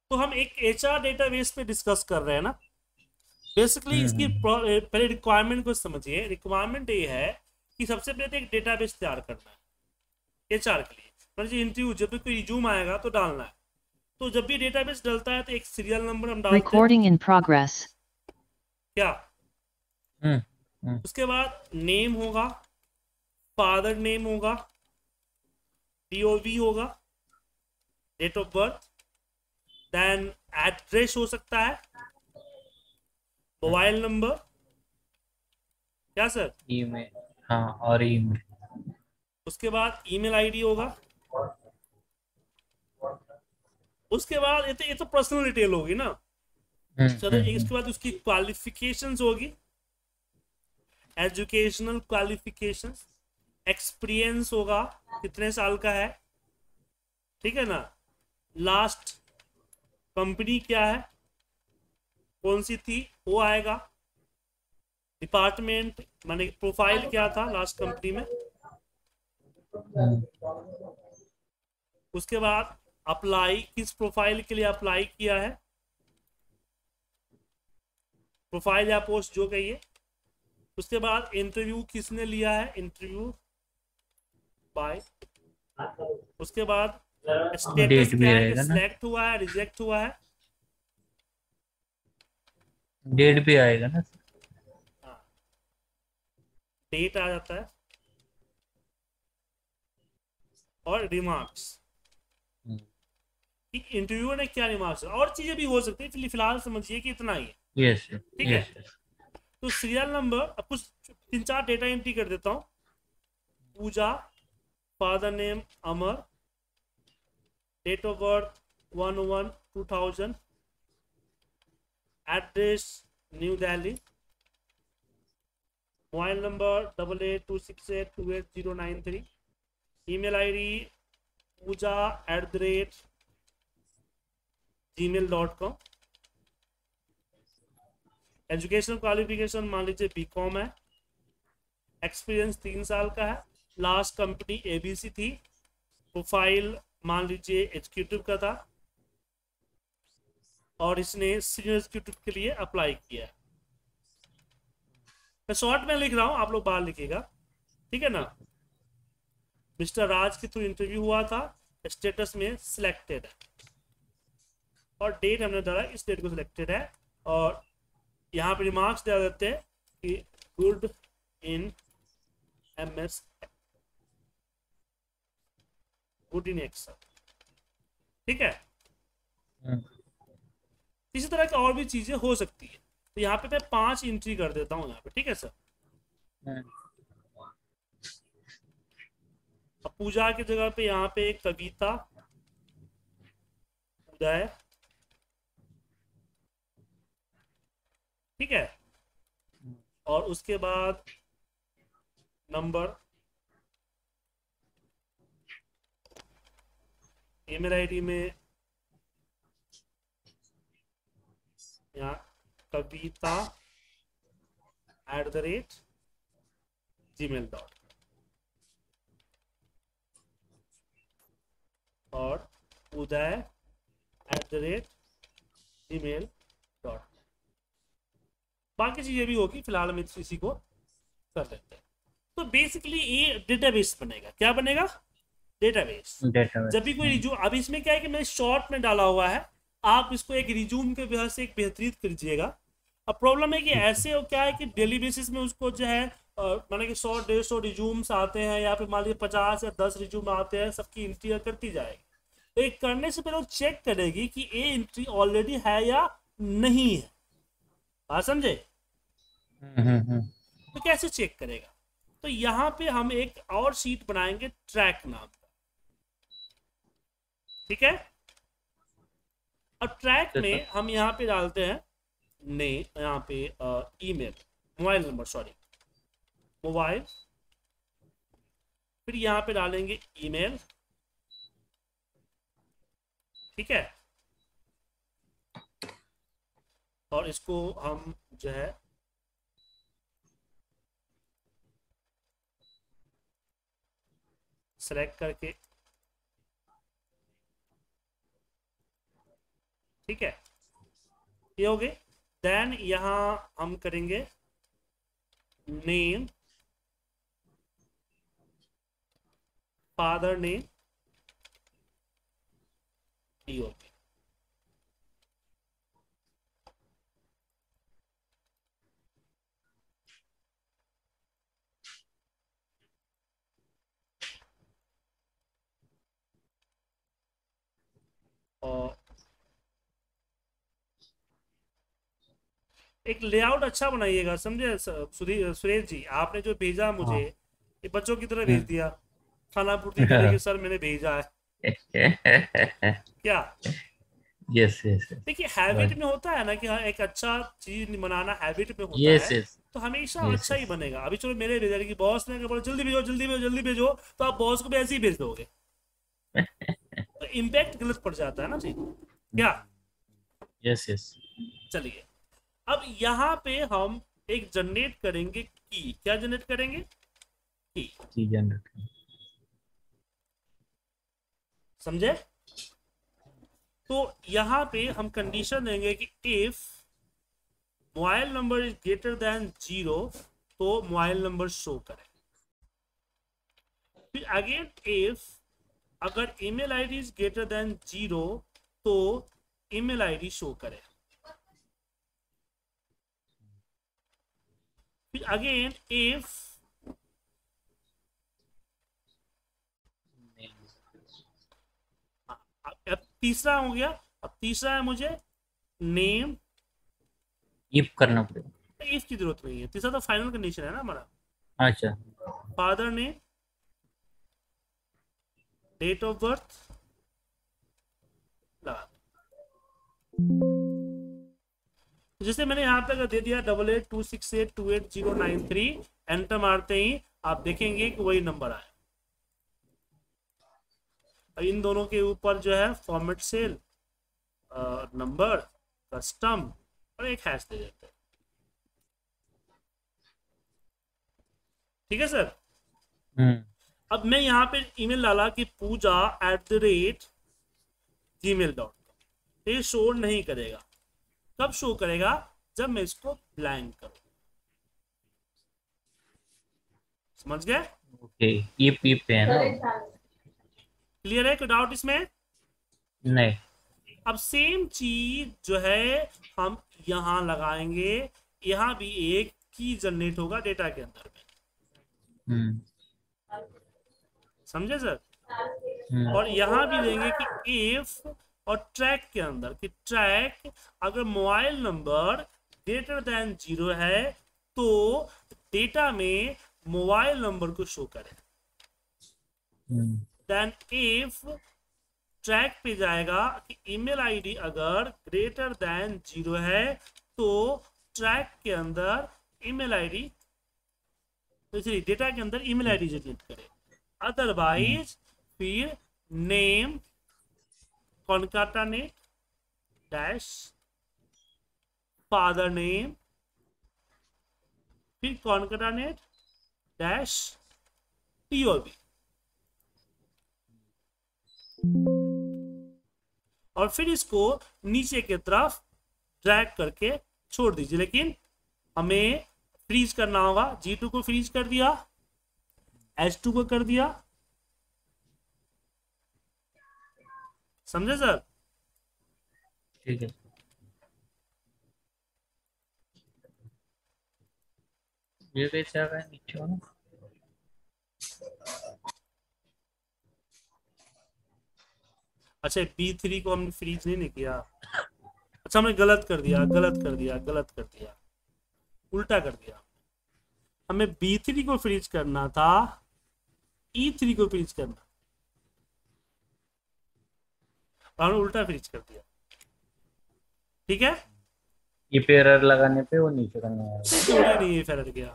तो हम एक एचआर डेटाबेस पे डिस्कस कर रहे हैं ना। बेसिकली इसकी पहले रिक्वायरमेंट को समझिए। रिक्वायरमेंट ये है कि सबसे पहले तो एक डेटाबेस तैयार करना है एचआर के लिए। मतलब इंटरव्यू जब भी कोई रिज्यूम आएगा तो डालना है। तो जब भी डेटाबेस डलता है तो एक सीरियल नंबर हम डालते हैं। Recording in progress. क्या? हम्म हम्म उसके बाद नेम होगा, फादर नेम होगा, डीओवी होगा, date of birth, then address हो सकता है, मोबाइल नंबर। क्या सर? ईमेल। हाँ, और ईमेल। उसके बाद ईमेल आईडी होगा। उसके बाद ये तो पर्सनल डिटेल होगी ना सर। इसके बाद उसकी क्वालिफिकेशंस होगी, एजुकेशनल क्वालिफिकेशंस, एक्सपीरियंस होगा कितने साल का है, ठीक है ना। लास्ट कंपनी क्या है, कौन सी थी, वो आएगा। डिपार्टमेंट माने प्रोफाइल क्या था लास्ट कंपनी में। उसके बाद अप्लाई, किस प्रोफाइल के लिए अप्लाई किया है, प्रोफाइल या पोस्ट जो कहिए। उसके बाद इंटरव्यू किसने लिया है, इंटरव्यू बाय। उसके बाद स्टेटस डेट भी क्या है कि आएगा ना। सिलेक्ट हुआ है, रिजेक्ट हुआ है। डेट भी आएगा ना। हाँ, डेट आ जाता है। और रिमार्क्स कि इंटरव्यू ने क्या रिमार्क्स, और चीजें भी हो सकती है। फिलहाल समझिए कि इतना ही है, यस ठीक है। Yes yes. तो सीरियल नंबर अब कुछ 3-4 डेटा एंट्री कर देता हूँ। Pooja, father name Amar, date of birth 1/1/2000, address new Delhi, mobile number 8826828093, email ID पूजा@gmail.com, एजुकेशनल क्वालिफिकेशन मान लीजिए बीकॉम है, एक्सपीरियंस 3 साल का है, लास्ट कंपनी एबीसी थी, प्रोफाइल मान लीजिए एग्जीक्यूटिव का था और इसने सीनियर एग्जीक्यूटिव के लिए अप्लाई किया है। मैं शॉर्ट में लिख रहा हूँ, आप लोग बाहर लिखिएगा, ठीक है ना। मिस्टर राज के थ्रू इंटरव्यू हुआ था, स्टेटस में सिलेक्टेड है और डेट हमने डाला, इस डेट को सिलेक्टेड है। और यहाँ पे रिमार्क्स दे देते हैं कि good in MS, good in Excel, ठीक है। इसी तरह की और भी चीजें हो सकती है। तो यहाँ पे मैं 5 एंट्री कर देता हूँ यहाँ पे, ठीक है सर। अब पूजा की जगह पे यहाँ पे एक कविता, उदय, ठीक है। और उसके बाद नंबर, ईमेल आईडी में यहाँ कविता @gmail.com और उदय @gmail.com। बाकी चीजें भी होगी, फिलहाल हम इसी को कर लेते हैं। तो बेसिकली ये डेटाबेस बनेगा। क्या बनेगा? डेटाबेस। जब भी कोई डेटाबेस। रिज्यूम, अब इसमें क्या है कि मैंने शॉर्ट में डाला हुआ है, आप इसको एक रिज्यूम के वजह से एक बेहतरीन कीजिएगा। अब प्रॉब्लम है कि ठीक है। ऐसे हो क्या है कि डेली बेसिस में उसको जो है माने कि 100-150 रिज्यूम्स आते हैं या फिर मान लीजिए 50 या 10 रिज्यूम आते हैं, सबकी एंट्री करती जाएगी। तो एक करने से पहले वो चेक करेगी कि ये एंट्री ऑलरेडी है या नहीं है। बात समझे? हम्म। तो कैसे चेक करेगा? तो यहाँ पे हम एक और शीट बनाएंगे ट्रैक नाम का, ठीक है। और ट्रैक तो सर। में हम यहाँ पे डालते हैं ने यहाँ पे email, mobile number, sorry mobile, फिर यहाँ पे डालेंगे ईमेल, ठीक है। और इसको हम जो है सेलेक्ट करके, ठीक है, ये हो गए। देन यहाँ हम करेंगे नेम, फादर नेम, टीओपी। और एक लेआउट अच्छा बनाइएगा, समझे सुरेश जी, आपने जो भेजा मुझे, हाँ। ये बच्चों की तरह भेज हम्म। दिया, खाना पूर्ति करे कि सर मैंने भेजा है क्या। यस यस देखिए हैबिट में होता है ना कि हाँ एक अच्छा चीज बनाना हैबिट में होता यस है, यस तो हमेशा यस अच्छा ही यस। बनेगा। अभी चलो मेरे भेजा कि बॉस ने बोला जल्दी भेजो जल्दी भेजो जल्दी भेजो, तो आप बॉस को भी ऐसे ही भेज दोगे, तो इम्पैक्ट गलत पड़ जाता है ना जी, क्या। Yes yes. चलिए, अब यहाँ पे हम एक जनरेट करेंगे की, क्या जनरेट करेंगे, की, की जनरेट। समझे। तो यहाँ पे हम कंडीशन देंगे कि if mobile number is greater than 0, तो मोबाइल नंबर शो करे। फिर अगेन इफ अगर email ID is greater than 0, तो ईमेल आईडी शो करे। फिर अगेन इफ, अब तीसरा हो गया, अब तीसरा है मुझे नेम, इफ करना पड़ेगा। इफ की जरूरत नहीं है, तीसरा तो फाइनल कंडीशन है ना हमारा। अच्छा। Father name, date of birth लगा, जैसे मैंने यहाँ पे अगर दे दिया 8826828093, एंटर मारते ही आप देखेंगे कि वही नंबर आए। अब इन दोनों के ऊपर जो है फॉर्मेट सेल, नंबर, कस्टम और एक हैश दे देते हैं, ठीक है सर। हम्म। अब मैं यहाँ पे ईमेल डाला कि puja@gmail.com, ये शो नहीं करेगा। कब शो करेगा, जब मैं इसको ब्लैंक करूँ, समझ गए। ओके। इफ पे है ना। क्लियर है, कोई डाउट इसमें। नहीं। अब सेम चीज जो है हम यहाँ लगाएंगे, यहाँ भी एक की जनरेट होगा डेटा के अंदर में, हम्म। समझे सर। हम्म। और यहाँ भी देंगे कि इफ, और ट्रैक के अंदर कि ट्रैक अगर मोबाइल नंबर ग्रेटर देन 0 है, तो डेटा में मोबाइल नंबर को शो करे। देन इफ ट्रैक पे जाएगा कि ईमेल आईडी अगर ग्रेटर देन 0 है, तो ट्रैक के अंदर ईमेल आईडी, डेटा के अंदर ईमेल आईडी जनरेट करे। अदरवाइज फिर name concatenate dash father name, फिर कॉन्काटानेट डैश टीओबी, और फिर इसको नीचे की तरफ ड्रैग करके छोड़ दीजिए। लेकिन हमें फ्रीज करना होगा, G2 को फ्रीज कर दिया, H2 को कर दिया, समझे सर। ठीक है। ये कैसे आ गया नीचे वाला? अच्छा B3 को हमने फ्रीज नहीं किया, अच्छा हमने गलत कर दिया गलत कर दिया गलत कर दिया, उल्टा कर दिया। हमें B3 को फ्रीज करना था, E3 को फ्रीज करना, और हमने उल्टा फ्रीज कर दिया, ठीक है। ये पे एरर लगाने पे वो नीचे करना है। थोड़ी नहीं है फेरर गया,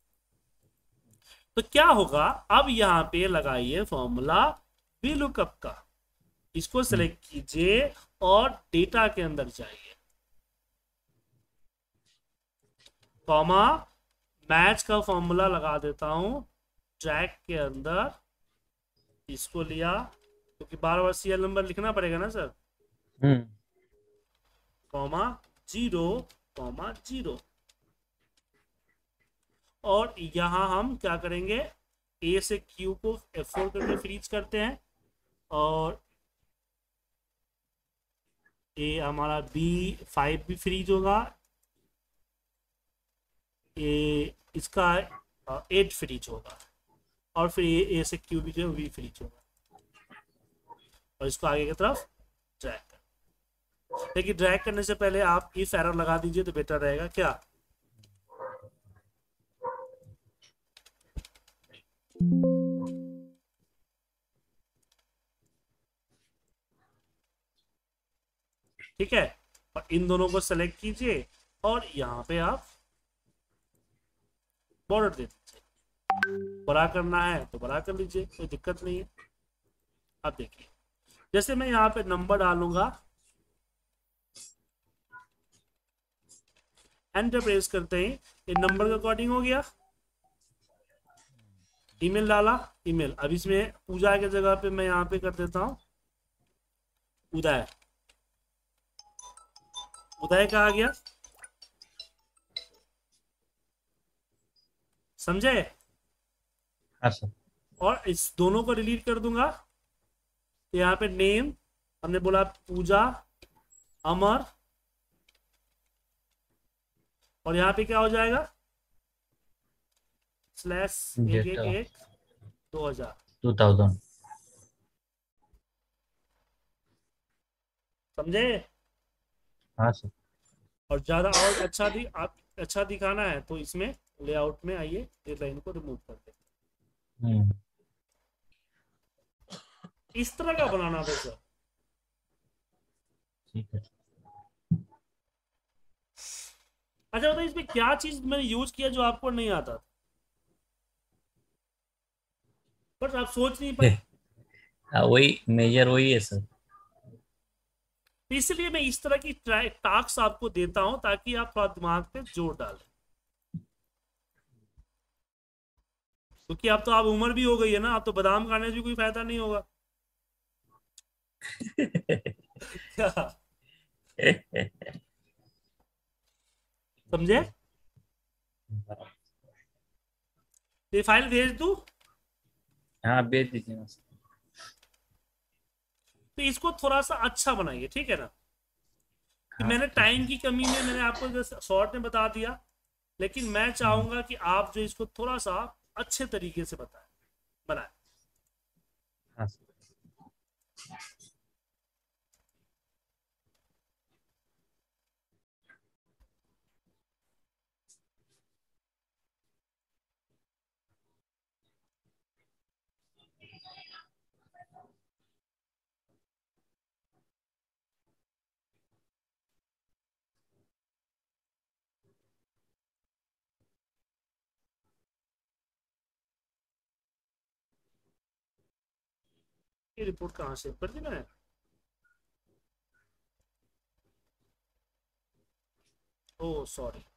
तो क्या होगा, अब यहाँ पे लगाइए फॉर्मूला VLOOKUP का, इसको सेलेक्ट कीजिए और डेटा के अंदर जाइए, कॉमा मैच का फॉर्मूला लगा देता हूं ट्रैक के अंदर, इसको लिया क्योंकि बार बार सीरियल नंबर लिखना पड़ेगा ना सर। Comma 0 comma 0। और यहाँ हम क्या करेंगे, ए से क्यू को F4 करके फ्रीज करते हैं, और ए हमारा B5 भी फ्रीज होगा, ए इसका 8 फ्रीज होगा, और फिर ए से क्यू भी जो है भी फ्रीज होगा, और इसको आगे की तरफ ड्रैग कर। लेकिन ड्रैग करने से पहले आप इफ एरर लगा दीजिए तो बेटर रहेगा। क्या ठीक है, और इन दोनों को सेलेक्ट कीजिए और यहाँ पे आप बॉर्डर दे दीजिए। बड़ा करना है तो बड़ा कर लीजिए, कोई दिक्कत नहीं है। अब देखिए, जैसे मैं यहाँ पे नंबर डालूंगा, एंटर प्रेस करते ही ये नंबर के अकॉर्डिंग हो गया। ईमेल डाला, ईमेल। अब इसमें पूजा के जगह पे मैं यहाँ पे कर देता हूँ उदय। उदय का आ गया, समझे? हाँ सर। और इस दोनों को डिलीट कर दूंगा। यहाँ पे नेम हमने बोला पूजा अमर, और यहाँ पे क्या हो जाएगा, /111/2000। 2000। समझे? हाँ सर। और ज्यादा और आप अच्छा दिखाना है तो इसमें लेआउट में आइए, ये लाइन को रिमूव कर दे। इस तरह का बनाना था सर। ठीक है। अच्छा बताइए, इसमें क्या चीज मैंने यूज किया जो आपको नहीं आता था, बट आप सोच नहीं पाए? हाँ, वही मेजर वही है सर। तो इसलिए मैं इस तरह की टास्क आपको देता हूं ताकि आप थोड़ा दिमाग पे जोर डालें, क्योंकि अब तो आप उम्र भी हो गई है ना, अब तो बादाम खाने से भी कोई फायदा नहीं होगा। क्या समझे? ये फाइल भेज दूं? हाँ भेज दीजिए ना सर। तो इसको थोड़ा सा अच्छा बनाइए, ठीक है ना? कि हाँ मैंने ठीक टाइम है। की कमी में मैंने आपको शॉर्ट में बता दिया, लेकिन मैं चाहूंगा कि आप जो इसको थोड़ा सा अच्छे तरीके से बनाए। हाँ सर। ये रिपोर्ट कहाँ से कर दी मैंने? Oh sorry,